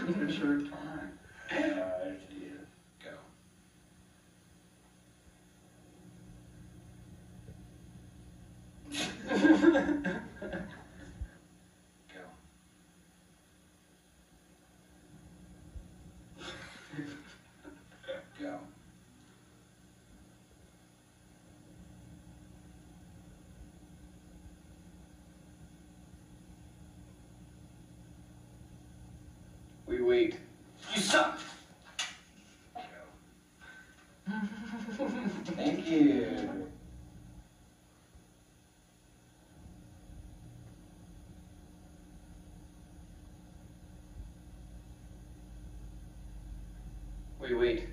a short time. Yeah, go. Go. Go. We wait. You suck! Go. Thank you. We wait.